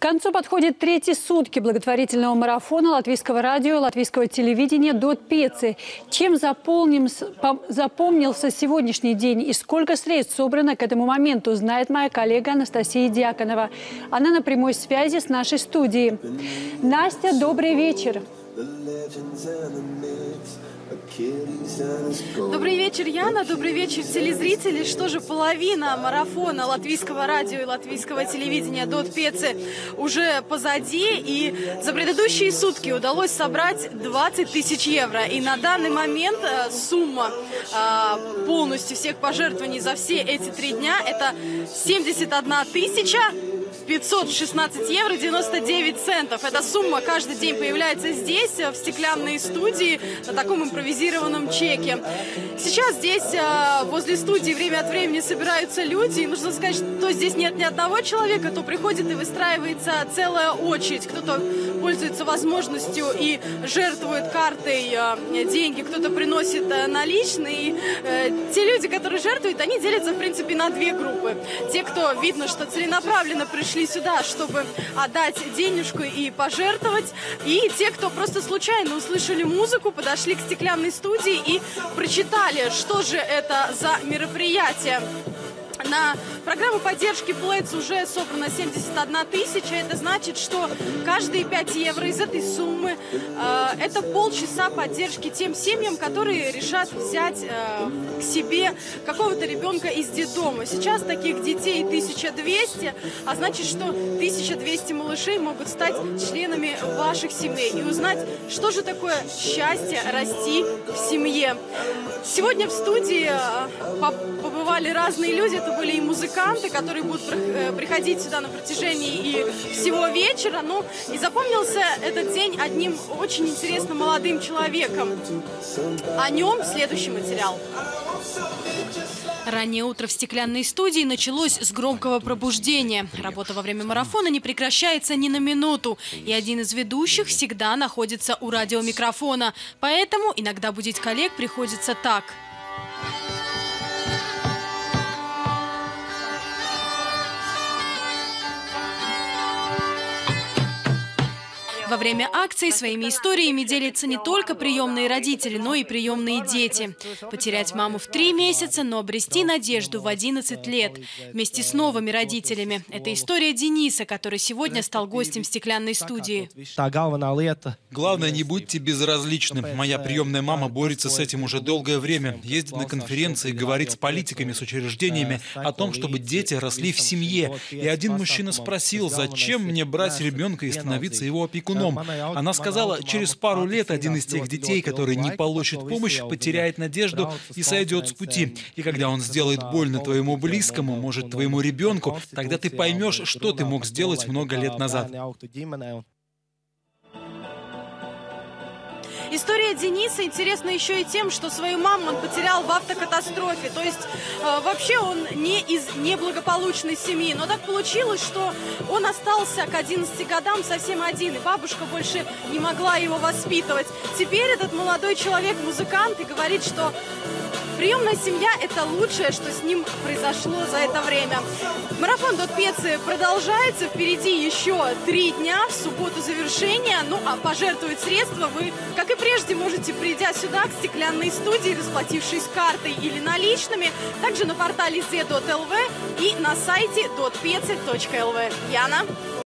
К концу подходит третьи сутки благотворительного марафона латвийского радио и латвийского телевидения «Дот Пеци». Чем запомнился сегодняшний день и сколько средств собрано к этому моменту, знает моя коллега Анастасия Дьяконова. Она на прямой связи с нашей студией. Настя, добрый вечер. Добрый вечер, Яна. Добрый вечер, телезрители. Что же, половина марафона латвийского радио и латвийского телевидения «Дот Пеци» уже позади. И за предыдущие сутки удалось собрать 20 тысяч евро. И на данный момент сумма полностью всех пожертвований за все эти 3 дня – это 71 тысяча 516 евро 99 центов. Эта сумма каждый день появляется здесь, в стеклянной студии, на таком импровизированном чеке. Сейчас здесь, возле студии, время от времени собираются люди. И нужно сказать, что здесь нет ни одного человека, то приходит и выстраивается целая очередь. Кто-то пользуется возможностью и жертвует картой деньги, кто-то приносит наличные. И те люди, которые жертвуют, они делятся, в принципе, на 2 группы. Те, кто видно, что целенаправленно пришли сюда, чтобы отдать денежку и пожертвовать, и те, кто просто случайно услышали музыку, подошли к стеклянной студии и прочитали, что же это за мероприятие. На программу поддержки Плец уже собрано 71 тысяча. Это значит, что каждые 5 евро из этой суммы это полчаса поддержки тем семьям, которые решат взять к себе какого-то ребенка из детдома. Сейчас таких детей 1200, а значит, что 1200 малышей могут стать членами ваших семей и узнать, что же такое счастье расти в семье. Сегодня в студии побывали разные люди. Это были и музыканты, которые будут приходить сюда на протяжении и всего вечера. Ну, и запомнился этот день одним очень интересным молодым человеком. О нем следующий материал. Раннее утро в стеклянной студии началось с громкого пробуждения. Работа во время марафона не прекращается ни на минуту. И один из ведущих всегда находится у радиомикрофона. Поэтому иногда будить коллег приходится так. Во время акции своими историями делятся не только приемные родители, но и приемные дети. Потерять маму в 3 месяца, но обрести надежду в 11 лет. Вместе с новыми родителями. Это история Дениса, который сегодня стал гостем стеклянной студии. Главное, не будьте безразличны. Моя приемная мама борется с этим уже долгое время. Ездит на конференции, говорит с политиками, с учреждениями о том, чтобы дети росли в семье. И один мужчина спросил, зачем мне брать ребенка и становиться его опекуном. Она сказала, через пару лет один из тех детей, который не получит помощь, потеряет надежду и сойдет с пути. И когда он сделает больно твоему близкому, может, твоему ребенку, тогда ты поймешь, что ты мог сделать много лет назад. История Дениса интересна еще и тем, что свою маму он потерял в автокатастрофе. То есть вообще он не из неблагополучной семьи. Но так получилось, что он остался к 11 годам совсем один. И бабушка больше не могла его воспитывать. Теперь этот молодой человек музыкант и говорит, что приемная семья – это лучшее, что с ним произошло за это время. Марафон «Дот Пеци» продолжается. Впереди еще 3 дня. В субботу завершение. Ну, а пожертвовать средства вы, как и прежде, можете, придя сюда, к стеклянной студии, расплатившись картой или наличными. Также на портале z.lv и на сайте dotpeci.lv. Яна.